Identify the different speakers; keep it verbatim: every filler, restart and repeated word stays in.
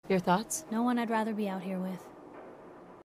Speaker 1: Your thoughts?
Speaker 2: No one I'd rather be out here with.